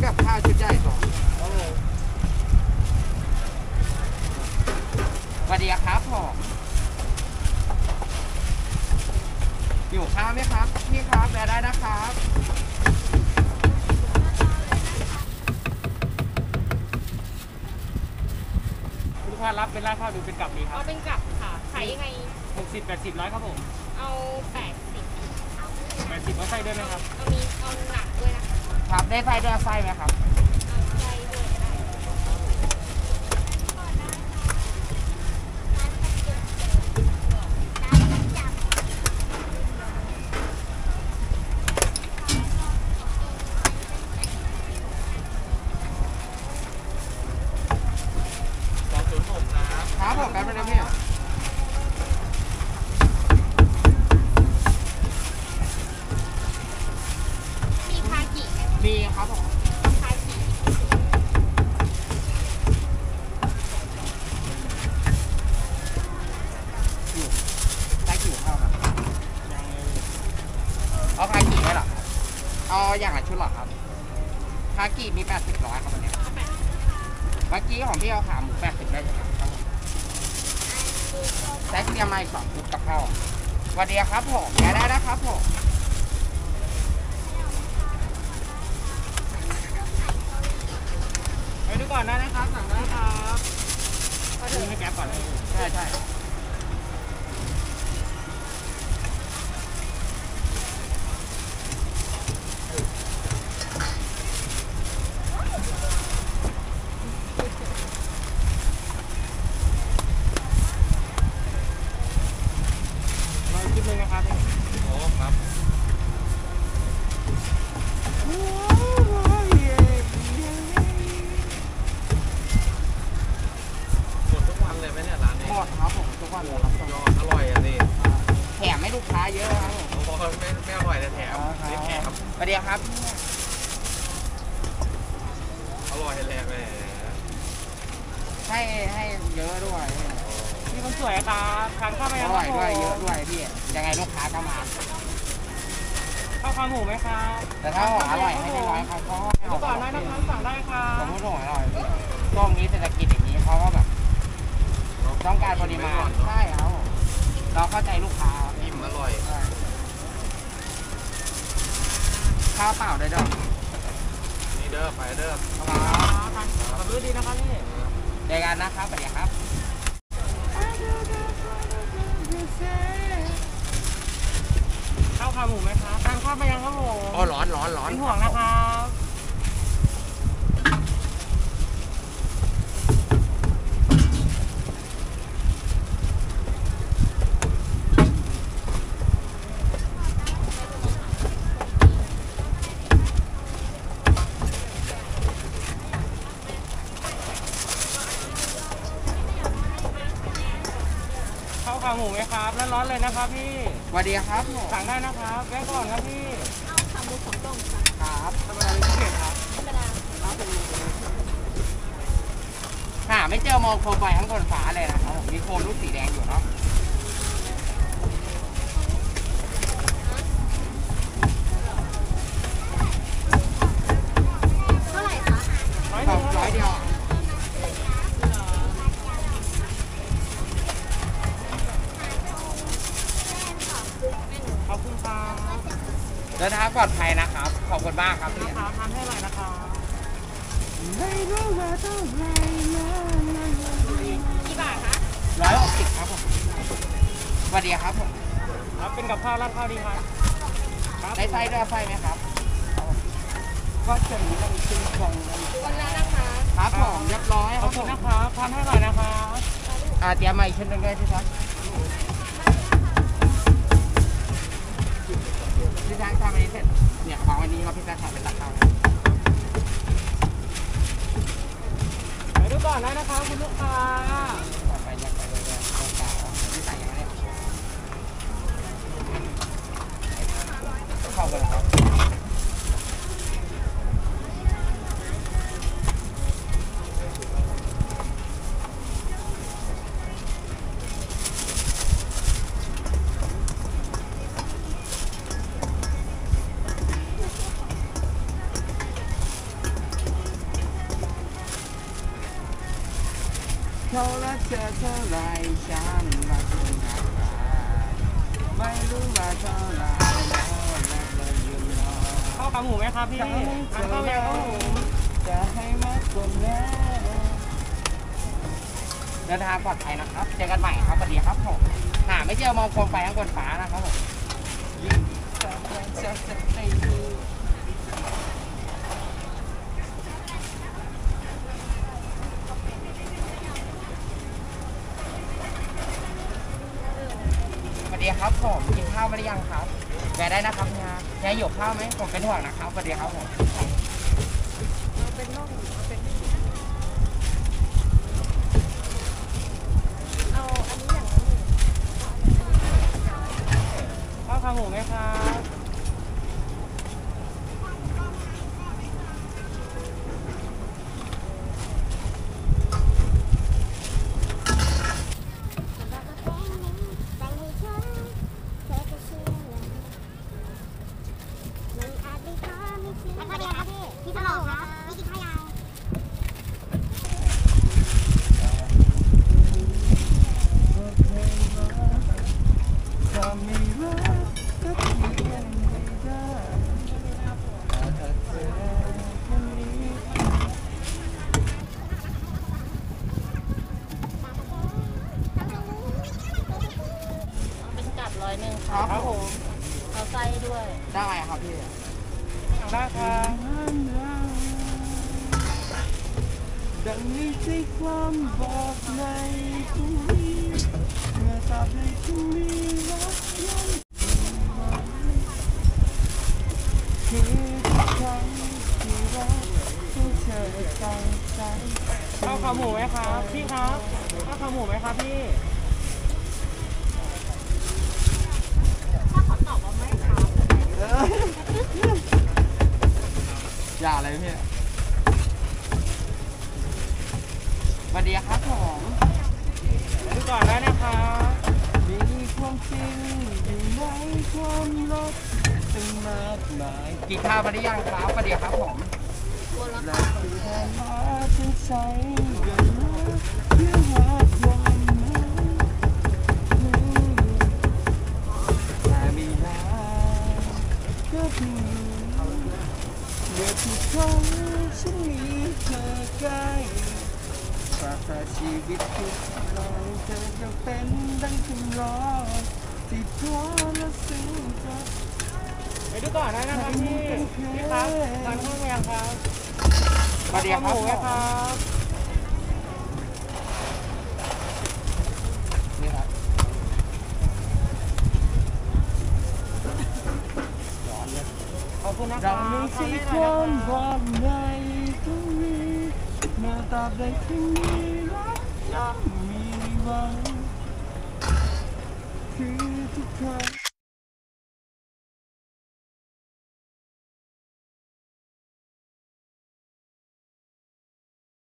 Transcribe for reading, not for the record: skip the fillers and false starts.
กับข้าวชุดใหญ่ก่อนสวัสดีครับผมอยู่ข้าวไหมครับพี่ครับแวะได้นะครับลูกค้ารับเป็นราดข้าวดูเป็นกลับดีครับเอาเป็นกลับค่ะขายยังไง 60 80 100ครับผมเอา80 เอาไส้ด้วยไหมครับเอาหนักด้วยนะครับได้ไส้ด้วยไส้ไหมครับเอาไส้ด้วยได้ครับผมแป๊บนึงนะพี่มีคากิมีครับผมคากิได้กี่ข้าวครับเอาคากิได้หรอเอาอย่างละชุดหรอครับคากิมี80 100ครับวันนี้เมื่อกี้ของพี่เอาขาหมู80ได้ใช่ไหมครับแซกเรียมาอีก2ชุดกับข้าวสวัสดีครับผมแกได้นะครับผมไปดูก่อนได้นะครับสั่งได้ครับดูให้แก๊ปก่อนเลยใช่คิดเลยนะครับโอ้ครับหมดทุกวันเลยไหมเนี่ยร้านนี้หมดครับผมทุกวันเลยครับยอดอร่อยอ่ะสิแถมให้ลูกค้าเยอะครับผมเพราะไม่อร่อยแต่แถมนี่แถมสวัสดีครับอร่อยแหละแหมให้เยอะด้วยนี่คนสวยครับทานข้าวไปอร่อยด้วยเยอะด้วยพี่ยังไงลูกค้าก็มาข้าวขาหมูไหมครับแต่ถ้าอร่อยให้ได้ร้อยครับก็ดูก่อนได้นะครับสั่งได้ครับผมพูดตรงอร่อยช่วงนี้เศรษฐกิจอย่างนี้เขาก็แบบต้องการปริมาณใช่ครับเราเข้าใจลูกค้าอิ่มอร่อยข้าวเปล่าได้ด้วยนี่เด้อไปเด้อขอบคุณดีนะครับนี่เจอกันนะครับสวัสดีครับข้าวขาหมูไหมครับทานข้าวไปยังครับผมอ๋อร้อนเป็นห่วงนะครับขาหมูไหมครับร้อนๆเลยนะครับพี่สวัสดีครับสั่งได้นะครับแวะก่อนครับพี่เอาขาหมู2 กล่องครับธรรมดาพิเศษครับธรรมดาครับหาไม่เจอมองโคมไฟข้างบนฟ้าเลยนะครับมีโคมลูกสีแดงอยู่เนาะเท่าไหร่คะ 100 เดียวขอบคุณครับเดินทางปลอดภัยนะครับขอบคุณมากครับพี่ทานให้หน่อยนะครับกี่บาทคะ 160ครับผมสวัสดีครับผมครับเป็นกับข้าวราดข้าวดีครับได้ไส้ด้วยไส้ไหมครับก็จะมีต้องชิ้นของวันละนะคะครับผมเรียบร้อยขอบคุณนะครับทานให้หน่อยนะครับเตรียมมาอีกชิ้นหนึ่งได้ที่ครับพี่แซงทำอันนี้เสร็จเนี่ยของวันนี้เราพี่แซงทำเป็นตักข้าวไปดูก่อนได้นะครับคุณลูกค้าไปยัดไปเลยตรงกลางที่ใส่ยังไงเข้ากันครับเขารักเธอเท่าไรฉันรักเธอมากกว่าไม่รู้ว่าเท่าไรแล้วรักเราอยู่รอข้าวขาหมูไหมครับพี่ทานข้าวยังครับผมจะให้มากกว่านั้นเดินทางปลอดภัยนะครับเจอกันใหม่ครับสวัสดีครับผมหาไม่เจอมองโคมไฟข้างบนฟ้านะครับผมยิ่งจะตีสวัสดีครับผมกินข้าวมาหรือยังครับแวะได้นะครับเฮียหิวข้าวไหมผมเป็นห่วงนะครับสวัสดีครับผมเอาอันนี้อย่างนั้นข้าวขาหมูไหมครับพี่ตลกนะพี่กินข้าวยาวถ้าไม่รักก็เพียงไม่ได้ถ้าเธอคนนี้เป็นกัด100ค่ะครับผมเอาไส้ด้วยได้ครับพี่ได้ครับดังนี้ใจความบอกในทุกวีเมื่อตราบใดที่มีรักยังคือทุกครั้งที่รักที่เธอตั้งใจข้าวขาหมูไหมครับพี่ครับข้าวขาหมูไหมครับพี่ถ้าขอตอบว่าไม่ค่ะอย่าอะไรพี่สวัสดีครับผมดูก่อนได้นะครับมีความจริงอยู่ในความรักตั้งมากมายกินข้าวมาหรือยังครับสวัสดีครับผมบัวละและที่ผ่านมาฉันใช้เวลาเพื่อหาความหมายแต่เวลาก็เพียงเมื่อทุกครั้งฉันมีเธอใกล้ฝากแต่ชีวิตทุกลอยเธอจะเป็นดังคำร้องที่เพราะและซึ้งใจไปดูก่อนได้นะครับพี่พี่ครับทานข้าวยังครับสวัสดีครับข้าวหมูไหมครับนี่ครับขอบคุณนะคเรารับไม่ทาใช่นคได้วาเลยมนะคบรัอบ กในตรงนี้เมื่อตราบใดที่มีรักยังมีหวังคือทุกครั้ง